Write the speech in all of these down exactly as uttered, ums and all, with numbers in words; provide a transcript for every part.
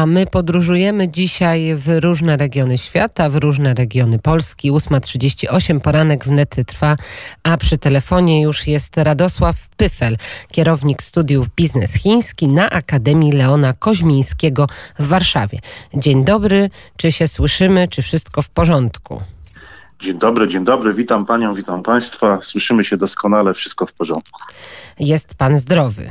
A my podróżujemy dzisiaj w różne regiony świata, w różne regiony Polski. ósma trzydzieści osiem, poranek wnet trwa, a przy telefonie już jest Radosław Pyfel, kierownik studiów Biznes Chiński na Akademii Leona Koźmińskiego w Warszawie. Dzień dobry, czy się słyszymy, czy wszystko w porządku? Dzień dobry, dzień dobry, witam panią, witam państwa. Słyszymy się doskonale, wszystko w porządku. Jest pan zdrowy?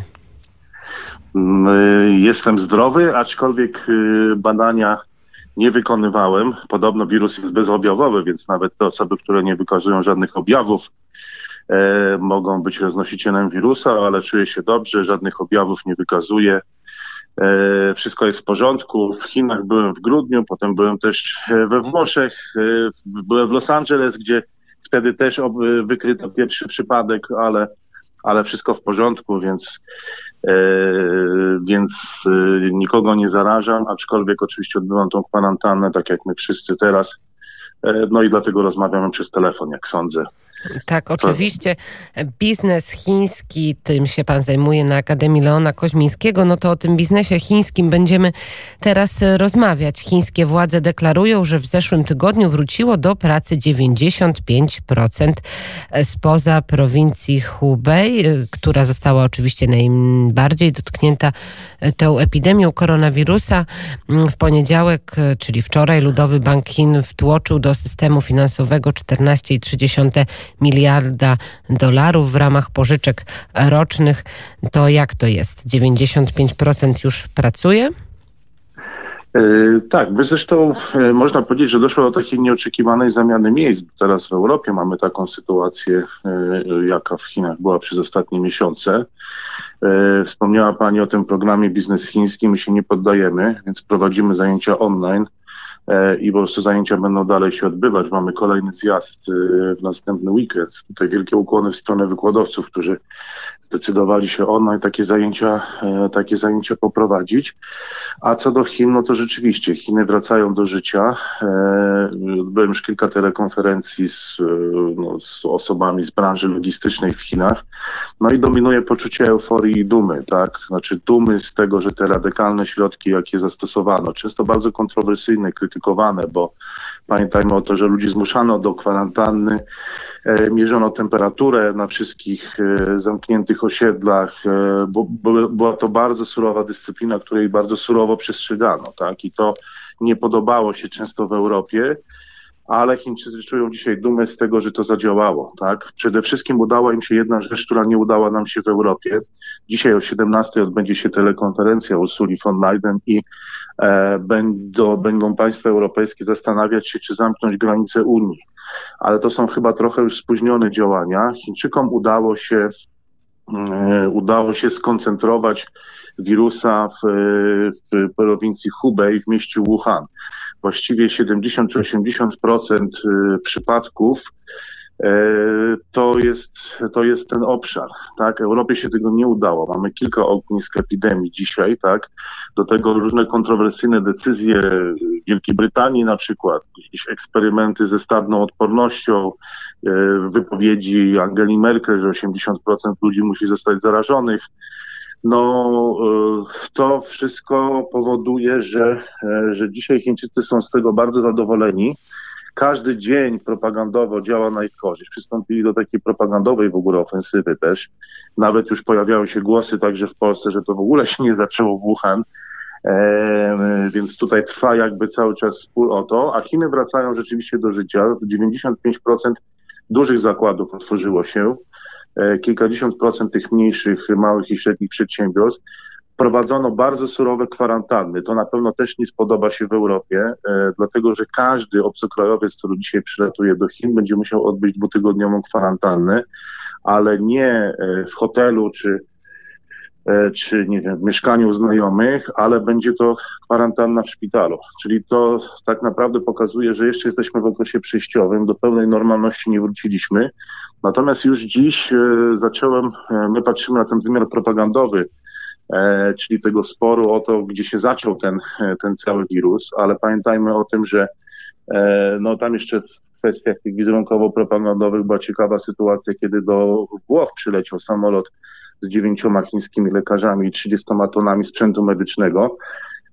Jestem zdrowy, aczkolwiek badania nie wykonywałem. Podobno wirus jest bezobjawowy, więc nawet te osoby, które nie wykazują żadnych objawów, e, mogą być roznosicielem wirusa, ale czuję się dobrze, żadnych objawów nie wykazuję. E, wszystko jest w porządku. W Chinach byłem w grudniu, potem byłem też we Włoszech, e, byłem w Los Angeles, gdzie wtedy też ob, wykryto pierwszy przypadek, ale ale wszystko w porządku, więc, e, więc e, nikogo nie zarażam, aczkolwiek oczywiście odbywam tą kwarantannę, tak jak my wszyscy teraz, e, no i dlatego rozmawiamy przez telefon, jak sądzę. Tak, oczywiście. Biznes chiński, tym się pan zajmuje na Akademii Leona Koźmińskiego, no to o tym biznesie chińskim będziemy teraz rozmawiać. Chińskie władze deklarują, że w zeszłym tygodniu wróciło do pracy dziewięćdziesiąt pięć procent spoza prowincji Hubei, która została oczywiście najbardziej dotknięta tą epidemią koronawirusa. W poniedziałek, czyli wczoraj, Ludowy Bank Chin wtłoczył do systemu finansowego czternaście przecinek trzy miliarda dolarów w ramach pożyczek rocznych. To jak to jest? dziewięćdziesiąt pięć procent już pracuje? Yy, tak, by zresztą yy, można powiedzieć, że doszło do takiej nieoczekiwanej zamiany miejsc. Teraz w Europie mamy taką sytuację, yy, jaka w Chinach była przez ostatnie miesiące. Yy, wspomniała pani o tym programie Biznes Chiński, my się nie poddajemy, więc prowadzimy zajęcia online i po prostu zajęcia będą dalej się odbywać. Mamy kolejny zjazd w następny weekend. Tutaj wielkie ukłony w stronę wykładowców, którzy zdecydowali się online takie zajęcia, takie zajęcia poprowadzić. A co do Chin, no to rzeczywiście Chiny wracają do życia. Odbyłem już kilka telekonferencji z, no, z osobami z branży logistycznej w Chinach. No i dominuje poczucie euforii i dumy, tak? Znaczy dumy z tego, że te radykalne środki, jakie zastosowano, często bardzo kontrowersyjne, krytykowane, bo pamiętajmy o to, że ludzi zmuszano do kwarantanny, e, mierzono temperaturę na wszystkich e, zamkniętych osiedlach, e, bo, bo była to bardzo surowa dyscyplina, której bardzo surowo przestrzegano, tak? I to nie podobało się często w Europie, ale Chińczycy czują dzisiaj dumę z tego, że to zadziałało, tak? Przede wszystkim udała im się jedna rzecz, która nie udała nam się w Europie. Dzisiaj o siedemnastej odbędzie się telekonferencja Ursuli von Leyen i e, będą, będą państwa europejskie zastanawiać się, czy zamknąć granice Unii. Ale to są chyba trochę już spóźnione działania. Chińczykom udało się, e, udało się skoncentrować wirusa w, w prowincji Hubei, w mieście Wuhan. Właściwie siedemdziesiąt czy osiemdziesiąt procent przypadków to jest, to jest ten obszar, tak? Europie się tego nie udało. Mamy kilka ognisk epidemii dzisiaj, tak? Do tego różne kontrowersyjne decyzje Wielkiej Brytanii na przykład, jakieś eksperymenty ze stadną odpornością, wypowiedzi Angeli Merkel, że osiemdziesiąt procent ludzi musi zostać zarażonych. No, to wszystko powoduje, że, że dzisiaj Chińczycy są z tego bardzo zadowoleni. Każdy dzień propagandowo działa na ich korzyść. Przystąpili do takiej propagandowej w ogóle ofensywy też. Nawet już pojawiały się głosy także w Polsce, że to w ogóle się nie zaczęło w Wuhan. E, więc tutaj trwa jakby cały czas spór o to, a Chiny wracają rzeczywiście do życia. dziewięćdziesiąt pięć procent dużych zakładów otworzyło się. Kilkadziesiąt procent tych mniejszych, małych i średnich przedsiębiorstw. Wprowadzono bardzo surowe kwarantanny. To na pewno też nie spodoba się w Europie, e, dlatego że każdy obcokrajowiec, który dzisiaj przylatuje do Chin, będzie musiał odbyć dwutygodniową kwarantannę, ale nie w hotelu czy, e, czy nie wiem, w mieszkaniu u znajomych, ale będzie to kwarantanna w szpitalu. Czyli to tak naprawdę pokazuje, że jeszcze jesteśmy w okresie przejściowym, do pełnej normalności nie wróciliśmy. Natomiast już dziś e, zacząłem, e, my patrzymy na ten wymiar propagandowy, e, czyli tego sporu o to, gdzie się zaczął ten, e, ten cały wirus, ale pamiętajmy o tym, że e, no tam jeszcze w kwestiach tych wizerunkowo-propagandowych była ciekawa sytuacja, kiedy do Włoch przyleciał samolot z dziewięcioma chińskimi lekarzami i trzydziestoma tonami sprzętu medycznego.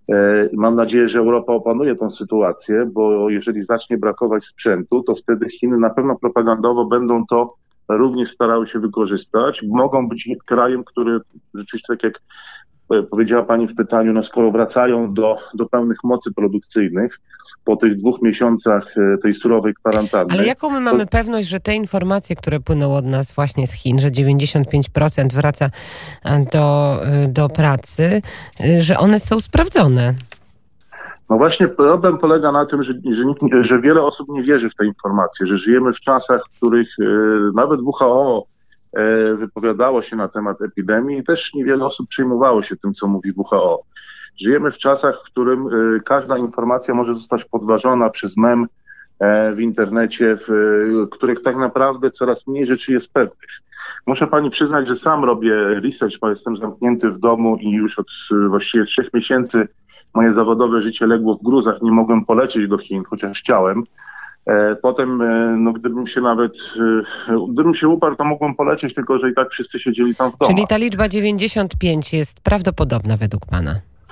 Mam nadzieję, że Europa opanuje tą sytuację, bo jeżeli zacznie brakować sprzętu, to wtedy Chiny na pewno propagandowo będą to również starały się wykorzystać. Mogą być krajem, który rzeczywiście, tak jak powiedziała Pani w pytaniu, no skoro wracają do, do pełnych mocy produkcyjnych po tych dwóch miesiącach tej surowej kwarantanny. Ale jaką my mamy to... pewność, że te informacje, które płyną od nas właśnie z Chin, że dziewięćdziesiąt pięć procent wraca do, do pracy, że one są sprawdzone? No właśnie problem polega na tym, że, że, nikt, że wiele osób nie wierzy w te informacje, że żyjemy w czasach, w których e, nawet W H O e, wypowiadało się na temat epidemii i też niewiele osób przejmowało się tym, co mówi W H O. Żyjemy w czasach, w którym e, każda informacja może zostać podważona przez mem e, w internecie, w e, których tak naprawdę coraz mniej rzeczy jest pewnych. Muszę Pani przyznać, że sam robię research, bo jestem zamknięty w domu i już od właściwie trzech miesięcy moje zawodowe życie legło w gruzach, nie mogłem polecieć do Chin, chociaż chciałem. Potem, no gdybym się nawet, gdybym się uparł, to mógłbym polecieć, tylko że i tak wszyscy siedzieli tam w domu. Czyli ta liczba dziewięćdziesiąt pięć jest prawdopodobna według Pana?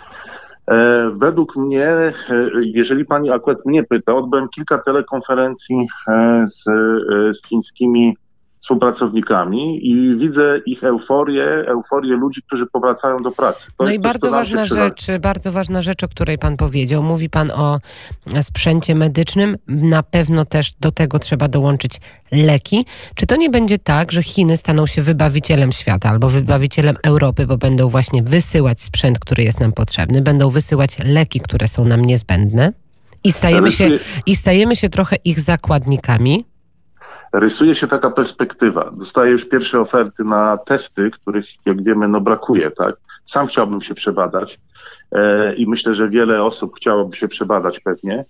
Według mnie, jeżeli Pani akurat mnie pyta, odbyłem kilka telekonferencji z, z chińskimi współpracownikami i widzę ich euforię, euforię ludzi, którzy powracają do pracy. To no i bardzo ważna rzecz, bardzo ważna rzecz, o której Pan powiedział. Mówi Pan o sprzęcie medycznym. Na pewno też do tego trzeba dołączyć leki. Czy to nie będzie tak, że Chiny staną się wybawicielem świata albo wybawicielem Europy, bo będą właśnie wysyłać sprzęt, który jest nam potrzebny, będą wysyłać leki, które są nam niezbędne i stajemy się, i stajemy się trochę ich zakładnikami? Rysuje się taka perspektywa. Dostaję już pierwsze oferty na testy, których, jak wiemy, no brakuje, tak? Sam chciałbym się przebadać e, i myślę, że wiele osób chciałoby się przebadać pewnie,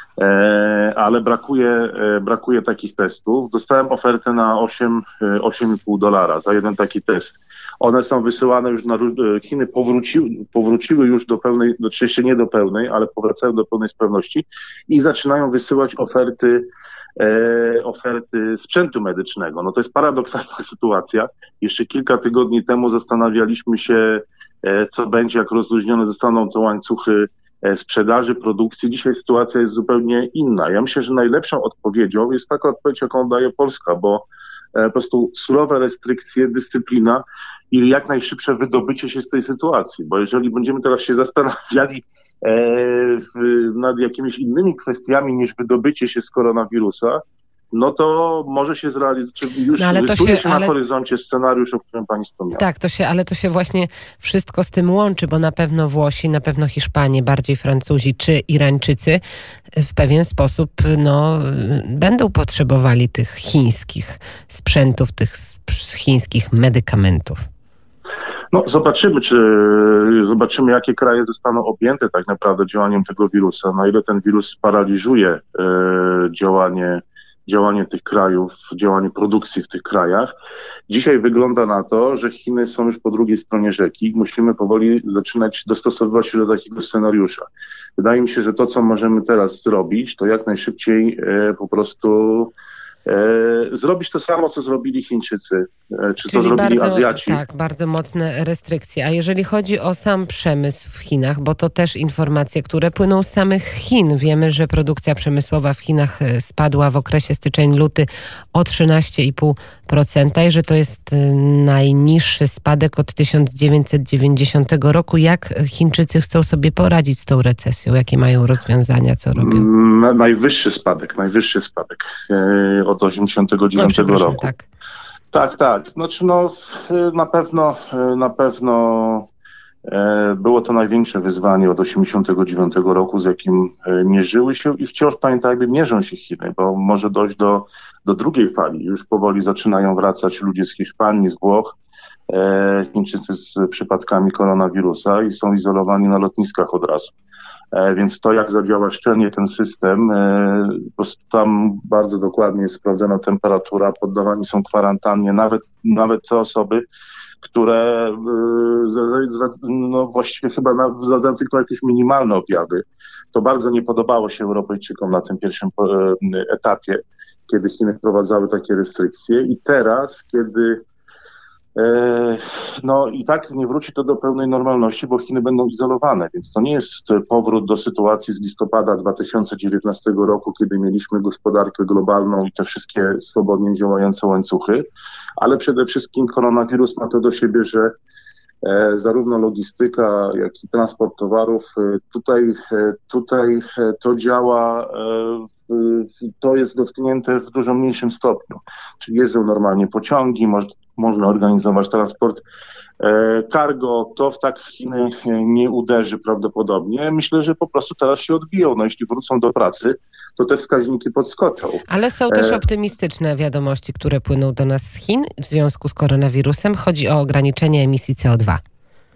e, ale brakuje, e, brakuje takich testów. Dostałem ofertę na osiem i pół dolara za jeden taki test. One są wysyłane już na Chiny, powróciły, powróciły już do pełnej, znaczy jeszcze nie do pełnej, ale powracają do pełnej sprawności i zaczynają wysyłać oferty E, oferty sprzętu medycznego. No to jest paradoksalna sytuacja. Jeszcze kilka tygodni temu zastanawialiśmy się, e, co będzie, jak rozluźnione zostaną te łańcuchy e, sprzedaży, produkcji. Dzisiaj sytuacja jest zupełnie inna. Ja myślę, że najlepszą odpowiedzią jest taka odpowiedź, jaką daje Polska, bo e, po prostu surowe restrykcje, dyscyplina i jak najszybsze wydobycie się z tej sytuacji, bo jeżeli będziemy teraz się zastanawiali e, w, nad jakimiś innymi kwestiami niż wydobycie się z koronawirusa, no to może się zrealizować, już no, rysuje się, się na ale... horyzoncie scenariusz, o którym Pani wspomniała. Tak, to się, ale to się właśnie wszystko z tym łączy, bo na pewno Włosi, na pewno Hiszpanie, bardziej Francuzi czy Irańczycy w pewien sposób no, będą potrzebowali tych chińskich sprzętów, tych chińskich medykamentów. No zobaczymy, czy zobaczymy, jakie kraje zostaną objęte tak naprawdę działaniem tego wirusa, na ile ten wirus sparaliżuje e, działanie, działanie tych krajów, działanie produkcji w tych krajach. Dzisiaj wygląda na to, że Chiny są już po drugiej stronie rzeki. Musimy powoli zaczynać dostosowywać się do takiego scenariusza. Wydaje mi się, że to, co możemy teraz zrobić, to jak najszybciej e, po prostu E, zrobić to samo, co zrobili Chińczycy, e, czy Czyli co zrobili bardzo, Azjaci. Tak, bardzo mocne restrykcje. A jeżeli chodzi o sam przemysł w Chinach, bo to też informacje, które płyną z samych Chin. Wiemy, że produkcja przemysłowa w Chinach spadła w okresie styczeń-luty o trzynaście i pół procent i że to jest najniższy spadek od tysiąc dziewięćset dziewięćdziesiątego roku. Jak Chińczycy chcą sobie poradzić z tą recesją? Jakie mają rozwiązania, co robią? Na, najwyższy spadek, najwyższy spadek e, od osiemdziesiątego dziewiątego no, roku. Tak. tak, tak. Znaczy no na pewno, na pewno e, było to największe wyzwanie od osiemdziesiątego dziewiątego roku, z jakim e, mierzyły się i wciąż pamiętajmy, mierzą się Chiny, bo może dojść do, do drugiej fali. Już powoli zaczynają wracać ludzie z Hiszpanii, z Włoch, e, Chińczycy z przypadkami koronawirusa i są izolowani na lotniskach od razu. Więc to, jak zadziała szczelnie ten system, po prostu tam bardzo dokładnie jest sprawdzona temperatura, poddawani są kwarantannie, nawet, nawet te osoby, które no właściwie chyba zadają tylko jakieś minimalne objawy. To bardzo nie podobało się Europejczykom na tym pierwszym etapie, kiedy Chiny wprowadzały takie restrykcje i teraz, kiedy No i tak nie wróci to do pełnej normalności, bo Chiny będą izolowane, więc to nie jest powrót do sytuacji z listopada dwa tysiące dziewiętnastego roku, kiedy mieliśmy gospodarkę globalną i te wszystkie swobodnie działające łańcuchy, ale przede wszystkim koronawirus ma to do siebie, że zarówno logistyka, jak i transport towarów, tutaj, tutaj to działa, to jest dotknięte w dużo mniejszym stopniu. Czyli jeżdżą normalnie pociągi, moż, można organizować transport cargo, to w tak w Chiny nie uderzy prawdopodobnie. Myślę, że po prostu teraz się odbiją. No jeśli wrócą do pracy, to te wskaźniki podskoczą. Ale są też optymistyczne wiadomości, które płyną do nas z Chin w związku z koronawirusem. Chodzi o ograniczenie emisji C O dwa.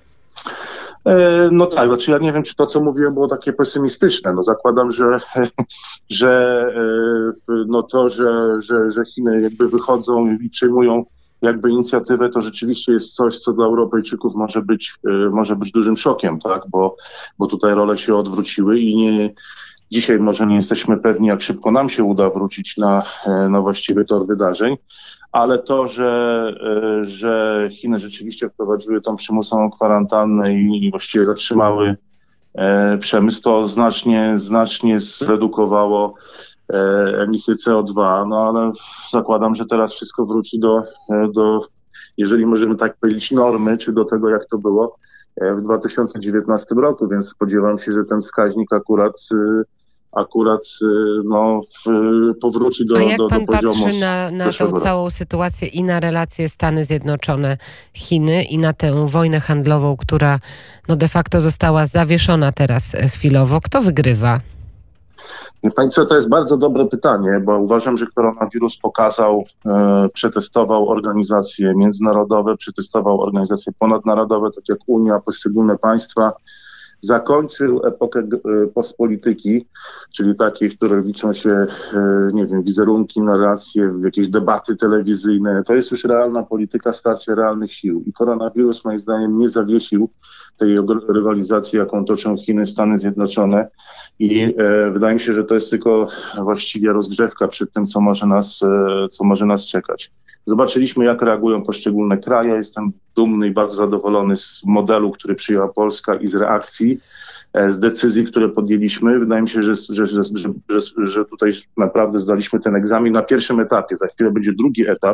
No tak, znaczy ja nie wiem, czy to, co mówiłem, było takie pesymistyczne. No zakładam, że, że no to, że, że, że Chiny jakby wychodzą i przejmują jakby inicjatywę, to rzeczywiście jest coś, co dla Europejczyków może być, może być dużym szokiem, tak? Bo, bo tutaj role się odwróciły i nie, dzisiaj może nie jesteśmy pewni, jak szybko nam się uda wrócić na, na właściwy tor wydarzeń, ale to, że, że Chiny rzeczywiście wprowadziły tą przymusową kwarantannę i właściwie zatrzymały przemysł, to znacznie, znacznie zredukowało emisję C O dwa, no ale zakładam, że teraz wszystko wróci do, do, jeżeli możemy tak powiedzieć, normy, czy do tego, jak to było w dwa tysiące dziewiętnastym roku, więc spodziewam się, że ten wskaźnik akurat akurat no, powróci do, A jak do, do pan poziomu patrzy na, na tą całą sytuację i na relacje Stany Zjednoczone-Chiny i na tę wojnę handlową, która no de facto została zawieszona teraz chwilowo, kto wygrywa? Pani co, to jest bardzo dobre pytanie, bo uważam, że koronawirus pokazał, e, przetestował organizacje międzynarodowe, przetestował organizacje ponadnarodowe, tak jak Unia, poszczególne państwa. Zakończył epokę postpolityki, czyli takiej, w której liczą się, nie wiem, wizerunki, narracje, jakieś debaty telewizyjne. To jest już realna polityka, starcie realnych sił. I koronawirus moim zdaniem nie zawiesił tej rywalizacji, jaką toczą Chiny, Stany Zjednoczone. I e, wydaje mi się, że to jest tylko właściwie rozgrzewka przed tym, co może nas, e, co może nas czekać. Zobaczyliśmy, jak reagują poszczególne kraje. Jestem dumny i bardzo zadowolony z modelu, który przyjęła Polska i z reakcji, z decyzji, które podjęliśmy. Wydaje mi się, że, że, że, że, że tutaj naprawdę zdaliśmy ten egzamin na pierwszym etapie. Za chwilę będzie drugi etap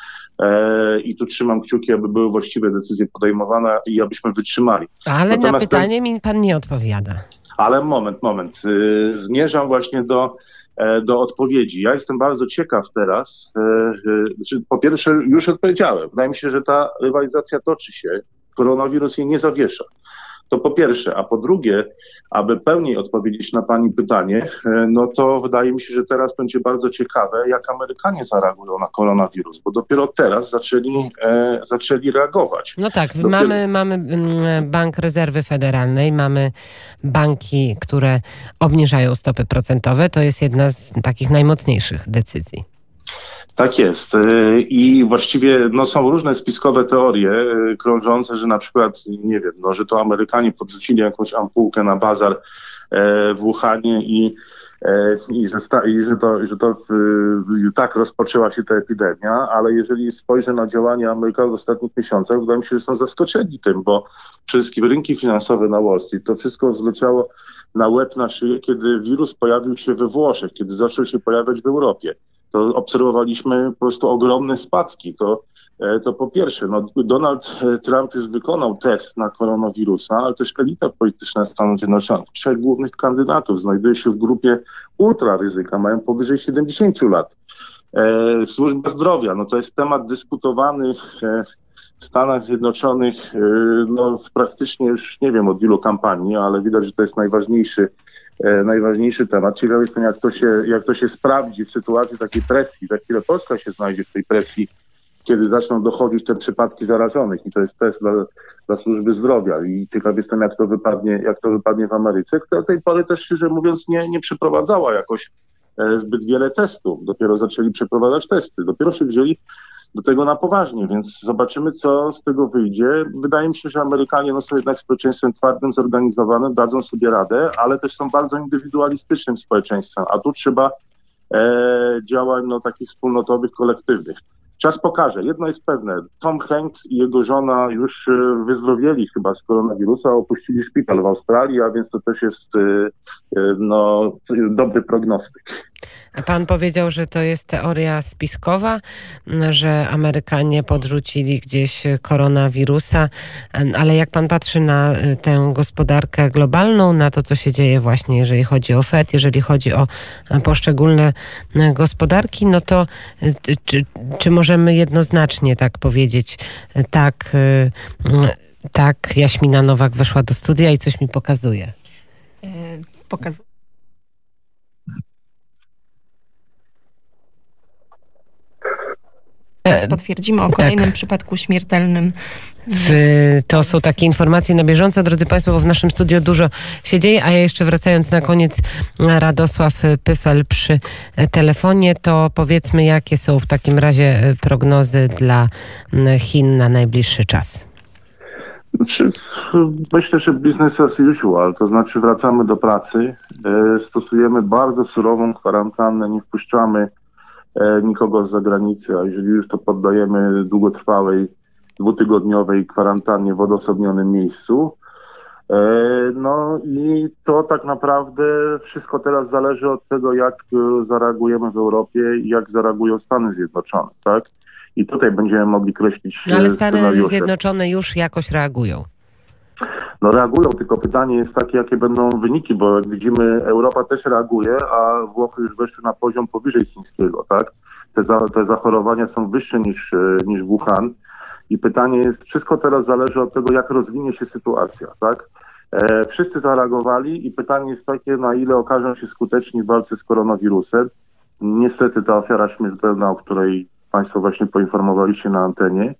i tu trzymam kciuki, aby były właściwe decyzje podejmowane i abyśmy wytrzymali. Ale Natomiast na pytanie ten... mi pan nie odpowiada. Ale moment, moment. Zmierzam właśnie do do odpowiedzi. Ja jestem bardzo ciekaw teraz, znaczy po pierwsze już odpowiedziałem, wydaje mi się, że ta rywalizacja toczy się, koronawirus jej nie zawiesza. To po pierwsze, a po drugie, aby pełniej odpowiedzieć na pani pytanie, no to wydaje mi się, że teraz będzie bardzo ciekawe, jak Amerykanie zareagują na koronawirus, bo dopiero teraz zaczęli, e, zaczęli reagować. No tak, dopiero... mamy, mamy Bank Rezerwy Federalnej, mamy banki, które obniżają stopy procentowe. To jest jedna z takich najmocniejszych decyzji. Tak jest. I właściwie no, są różne spiskowe teorie krążące, że na przykład, nie wiem, no, że to Amerykanie podrzucili jakąś ampułkę na bazar w Wuhanie i, i, że, sta, i że to, że to w, tak rozpoczęła się ta epidemia, ale jeżeli spojrzę na działania Amerykanów w ostatnich miesiącach, wydaje mi się, że są zaskoczeni tym, bo przede wszystkim rynki finansowe na Wall Street, to wszystko zleciało na łeb na szyję, kiedy wirus pojawił się we Włoszech, kiedy zaczął się pojawiać w Europie. To obserwowaliśmy po prostu ogromne spadki. To, to po pierwsze, no Donald Trump już wykonał test na koronawirusa, ale też elita polityczna Stanów Zjednoczonych, trzech głównych kandydatów znajduje się w grupie ultraryzyka, mają powyżej siedemdziesięciu lat. E, służba zdrowia, no to jest temat dyskutowany w Stanach Zjednoczonych, e, no praktycznie już nie wiem od ilu kampanii, ale widać, że to jest najważniejszy najważniejszy temat. Ciekaw jestem, jak to się, jak to się sprawdzi w sytuacji takiej presji. Za chwilę Polska się znajdzie w tej presji, kiedy zaczną dochodzić te przypadki zarażonych i to jest test dla, dla służby zdrowia i ciekaw jestem, jak to wypadnie, jak to wypadnie w Ameryce, która do tej pory też, szczerze mówiąc, nie, nie przeprowadzała jakoś e, zbyt wiele testów. Dopiero zaczęli przeprowadzać testy. Dopiero się wzięli do tego na poważnie, więc zobaczymy, co z tego wyjdzie. Wydaje mi się, że Amerykanie no, są jednak społeczeństwem twardym, zorganizowanym, dadzą sobie radę, ale też są bardzo indywidualistycznym społeczeństwem, a tu trzeba e, działań no, takich wspólnotowych, kolektywnych. Czas pokaże. Jedno jest pewne. Tom Hanks i jego żona już wyzdrowieli chyba z koronawirusa, opuścili szpital w Australii, a więc to też jest no, dobry prognostyk. Pan powiedział, że to jest teoria spiskowa, że Amerykanie podrzucili gdzieś koronawirusa, ale jak pan patrzy na tę gospodarkę globalną, na to, co się dzieje właśnie, jeżeli chodzi o Fed, jeżeli chodzi o poszczególne gospodarki, no to czy, czy możemy jednoznacznie tak powiedzieć, tak, tak, Jaśmina Nowak weszła do studia i coś mi pokazuje. Pokazuje. Teraz potwierdzimy o kolejnym tak. przypadku śmiertelnym. W, to są takie informacje na bieżąco, drodzy Państwo, bo w naszym studiu dużo się dzieje, a ja jeszcze wracając na koniec, Radosław Pyfel przy telefonie, to powiedzmy, jakie są w takim razie prognozy dla Chin na najbliższy czas? Znaczy, myślę, że business as usual, to znaczy wracamy do pracy, stosujemy bardzo surową kwarantannę, nie wpuszczamy nikogo z zagranicy, a jeżeli już to poddajemy długotrwałej, dwutygodniowej kwarantannie w odosobnionym miejscu. No i to tak naprawdę wszystko teraz zależy od tego, jak zareagujemy w Europie i jak zareagują Stany Zjednoczone, tak? I tutaj będziemy mogli kreślić no ale Stany Zjednoczone już jakoś reagują. No reagują, tylko pytanie jest takie, jakie będą wyniki, bo jak widzimy, Europa też reaguje, a Włochy już weszły na poziom powyżej chińskiego, tak? Te, za, te zachorowania są wyższe niż, niż Wuhan i pytanie jest, wszystko teraz zależy od tego, jak rozwinie się sytuacja, tak? E, wszyscy zareagowali i pytanie jest takie, na ile okażą się skuteczni w walce z koronawirusem. Niestety ta ofiara śmiertelna, o której Państwo właśnie poinformowaliście na antenie,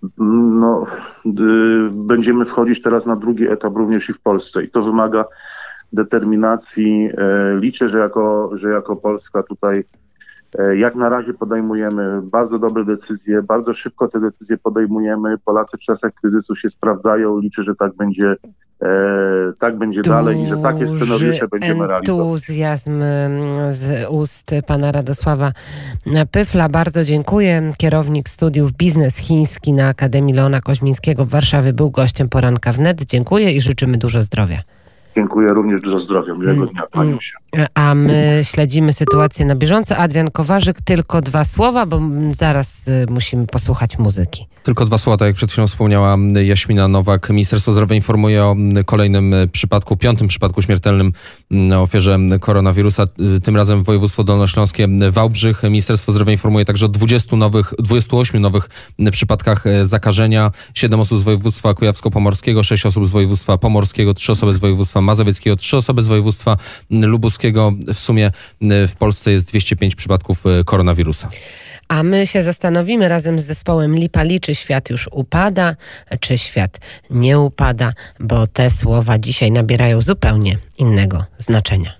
no, y, będziemy wchodzić teraz na drugi etap również i w Polsce i to wymaga determinacji. E, liczę, że jako, że jako Polska tutaj e, jak na razie podejmujemy bardzo dobre decyzje, bardzo szybko te decyzje podejmujemy. Polacy w czasach kryzysu się sprawdzają. Liczę, że tak będzie, e, tak będzie Duży dalej i że takie scenariusze będziemy realizować. Entuzjazm z ust pana Radosława Pyfla. Bardzo dziękuję. Kierownik studiów Biznes Chiński na Akademii Leona Koźmińskiego w Warszawie był gościem Poranka Wnet. Dziękuję i życzymy dużo zdrowia. Dziękuję, również dużo zdrowia. Miłego dnia, kłaniam się. A my śledzimy sytuację na bieżąco. Adrian Kowarzyk, tylko dwa słowa, bo zaraz musimy posłuchać muzyki. Tylko dwa słowa, tak jak przed chwilą wspomniała Jaśmina Nowak. Ministerstwo Zdrowia informuje o kolejnym przypadku, piątym przypadku śmiertelnym na ofierze koronawirusa. Tym razem województwo dolnośląskie, Wałbrzych. Ministerstwo Zdrowia informuje także o dwudziestu nowych, dwudziestu ośmiu nowych przypadkach zakażenia. siedem osób z województwa kujawsko-pomorskiego, sześć osób z województwa pomorskiego, trzy osoby z województwa mazowieckiego, trzy osoby z województwa lubuskiego. W sumie w Polsce jest dwieście pięć przypadków koronawirusa. A my się zastanowimy razem z zespołem Lipali, czy świat już upada, czy świat nie upada, bo te słowa dzisiaj nabierają zupełnie innego znaczenia.